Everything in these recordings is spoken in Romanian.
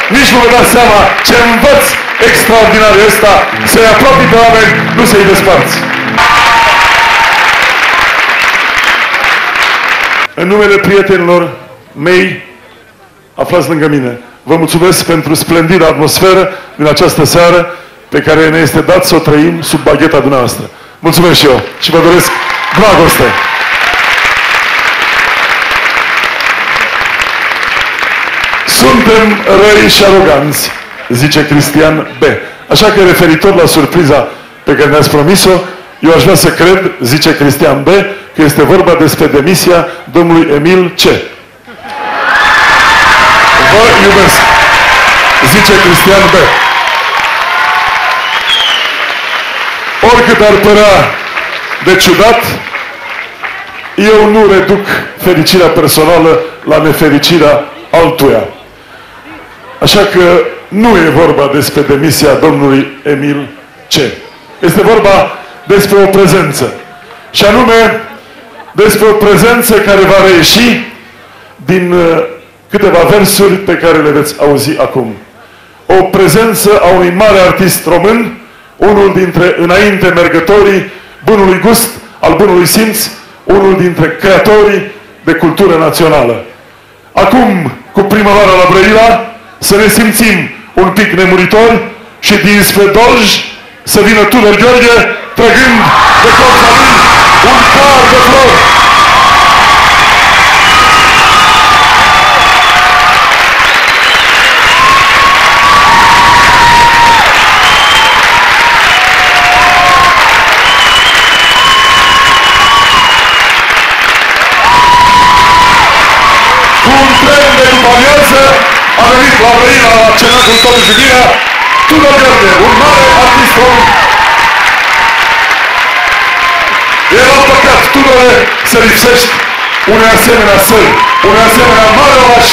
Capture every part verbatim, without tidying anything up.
nici nu vă dați seama ce învăț extraordinar ăsta, să-i apropii pe oameni, nu să-i desparți. În numele prietenilor mei aflați lângă mine, vă mulțumesc pentru splendida atmosferă din această seară pe care ne este dat să o trăim sub bagheta dumneavoastră. Mulțumesc și eu și vă doresc dragoste. Suntem răi și aroganți, zice Cristian B. Așa că referitor la surpriza pe care ne-ați promis-o, eu aș vrea să cred, zice Cristian B, că este vorba despre demisia domnului Emil C. Vă iubesc, zice Cristian B. Oricât ar părea de ciudat, eu nu reduc fericirea personală la nefericirea altuia. Așa că nu e vorba despre demisia domnului Emil C. Este vorba despre o prezență. Și anume, despre o prezență care va reieși din uh, câteva versuri pe care le veți auzi acum. O prezență a unui mare artist român, unul dintre înainte mergătorii bunului gust, al bunului simț, unul dintre creatorii de cultură națională. Acum, cu primăvara la Brăila, să ne simțim un pic nemuritori și dinspre Dolj să vină Tudor Gheorghe, trăgând de colța lui un car de flori. Cu un tren de după amiază a venit la Brăila, la Cenatul Tomi Junirea, Tudor Gheorghe, un mare artist român. Era păcat, Tudore, să lipsești unei asemenea sări, unei asemenea mare oraș.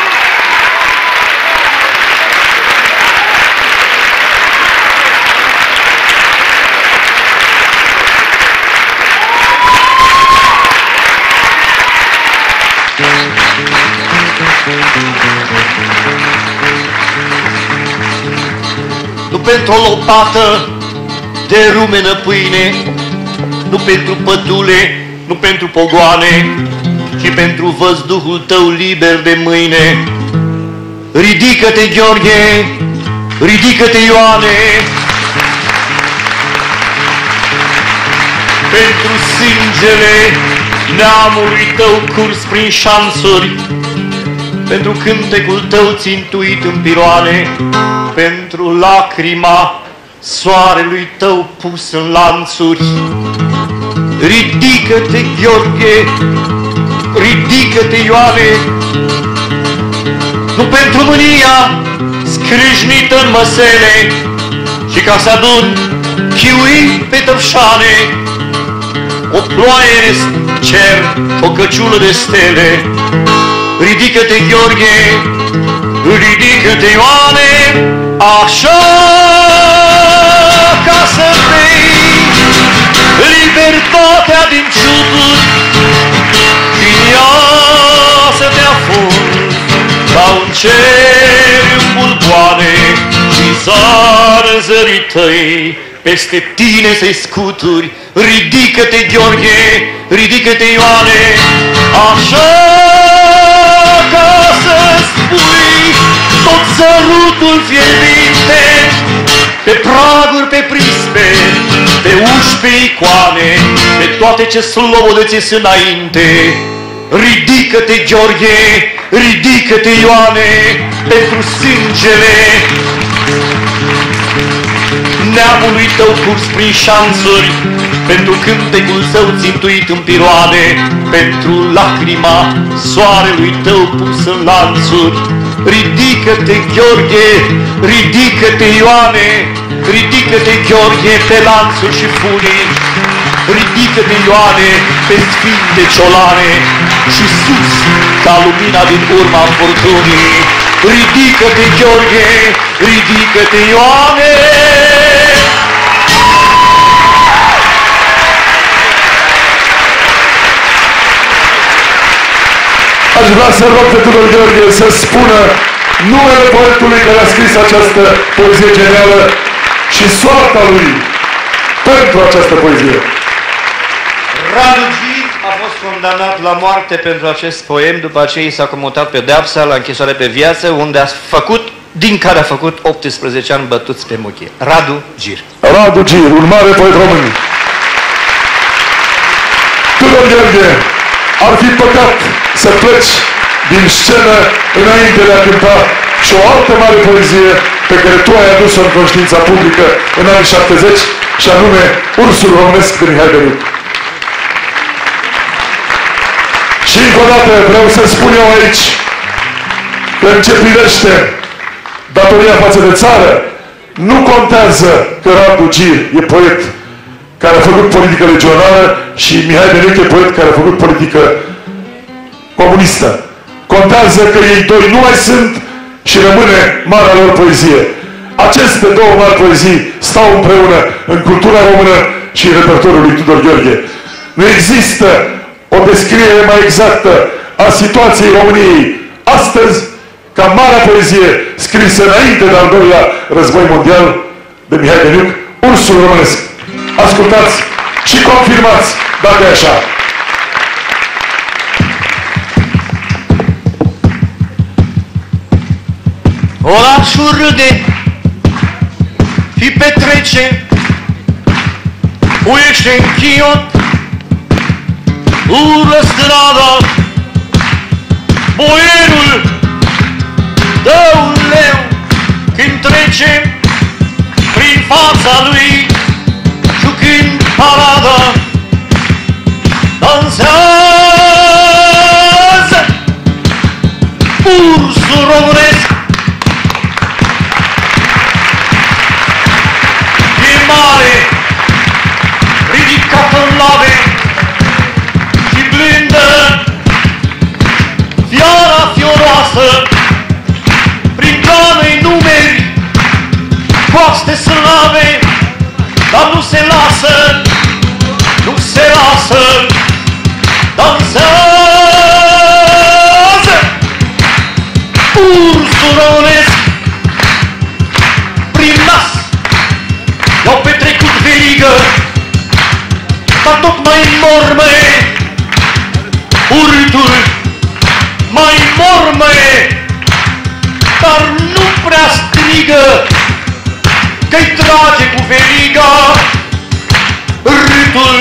Nu pentru o lopată de rumenă pâine, nu pentru pădule, nu pentru pogoane, ci pentru văzduhul tău liber de mâine. Ridică-te, Gheorghe, ridică-te, Ioane, pentru sângele neamului tău curs prin șansuri, pentru cântecul tău țintuit în piroane, pentru lacrima soarelui tău pus în lanțuri. Ridică-te, Gheorghe, ridică-te, Ioane, nu pentru mânia scrâșnită în măsele și ca să adun chiuind pe tăpșane o ploaie în cer, o căciulă de stele. Ridică-te, Gheorghe, ridică-te, Ioane, așa ca să vei libertatea din ciuduri și în ea să te afunzi ca un cer în bulboane și zarzării tăi peste tine să-i scuturi. Ridică-te, Gheorghe, ridică-te, Ioane, așa ca să spui tot sărutul fierbinte pe praguri, pe prisme, pe uși, pe icoane, pe toate ce slobodăți înainte. Ridică-te, Gheorghe, ridică-te, Ioane, pentru sângele neamului tău curs prin șanțuri, pentru cântecul său țintuit în piroane, pentru lacrima soarelui tău pus în lanțuri. Ridică-te, Gheorghe, ridică-te, Ioane, ridică-te, Gheorghe, pe lanțuri și funii. Ridică-te, Ioane, pe sfinte ciolane și sus ca lumina din urma furtunii. Ridică-te, Gheorghe, ridică-te, Ioane. Aș vrea să rog pe Tudor Gheorghe să spună numele poetului care a scris această poezie genială și soarta lui pentru această poezie. Radu Gir a fost condamnat la moarte pentru acest poem, după aceea i s-a comutat pedeapsa la închisoare pe viață, unde a făcut, din care a făcut optsprezece ani bătuți pe muchie. Radu Gir. Radu Gir, un mare poet român. Tudor Gheorghe, ar fi păcat să pleci din scenă înainte de a cânta și o altă mare poezie pe care tu ai adus-o în conștiința publică în anii șaptezeci, și anume Ursul românesc de Mihai Deniuc. Și încă o dată vreau să spun eu aici că în ce privește datoria față de țară, nu contează că Radu Gir e poet care a făcut politică regională și Mihai Deniuc e poet care a făcut politică comunistă. Contează că ei doi nu mai sunt și rămâne marea lor poezie. Aceste două mari poezii stau împreună în cultura română și în repertoriul lui Tudor Gheorghe. Nu există o descriere mai exactă a situației României astăzi ca marea poezie scrisă înainte de al doilea război mondial de Mihai Deniuc, Ursul românesc. Ascultați și confirmați dacă e așa. Orașul râde și petrece, uiește în chiot, urlă strada, boierul dă un leu când trece prin fața lui, jucând parada, dansează ursul românesc. Mare, ridicat în lave și blândă, fiara fioroasă, prin plană-i numeri, coaste slave, dar nu se lasă, nu se lasă, dansează ursul românesc. Prin nas i-au petrecut verigă, dar tot mai mormăie, urâtul mai mormăie, dar nu prea strigă, că-i trage cu veriga, urâtul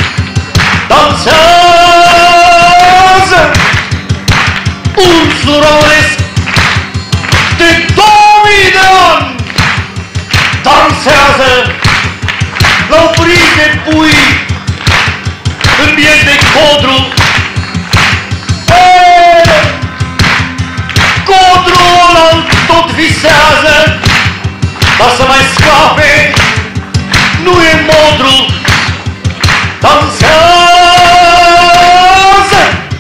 dansează ursul românesc de două mii de ani. Dansează la oprit de pui în biet de codru. Eee, codrul ăla tot visează, dar să mai scape nu e modru. Dansează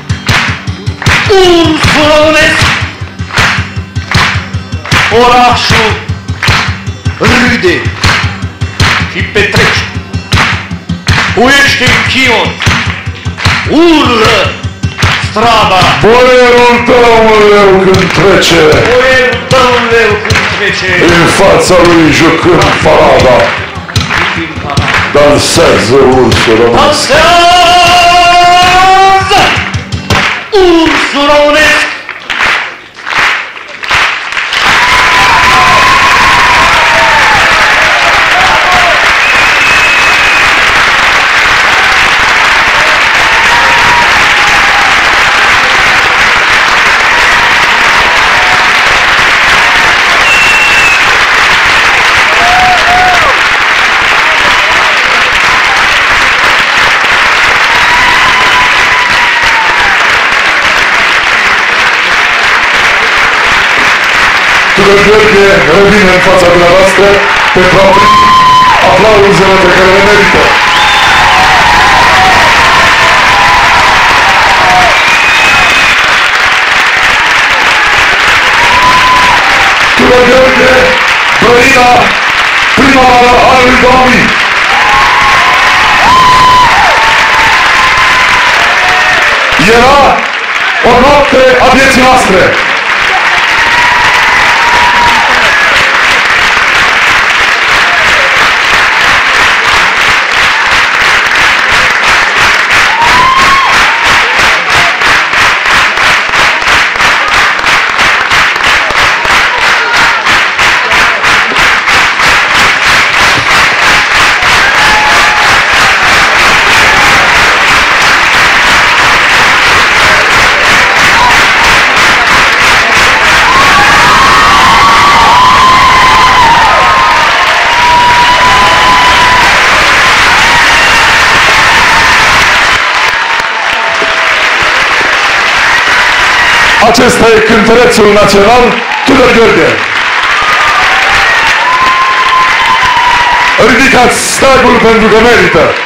ursul românesc. Orașul râde și petrece, uiește în chiot, urlă strada. Boierul tău un leu când trece, boierul tău un leu când trece, în fața lui jucând parada, dansează ursul românesc. Dansează ursul românesc. Tudor Gheorghe revine în fața dumneavoastră pentru a primi aplauzele pe care le merită. Tudor Gheorghe, Brăila, primăvară anului două mii. Era o noapte a vieții noastre. Acesta e cântărețul național, Tudor Gheorghe. Ridicați steagul pentru că merită.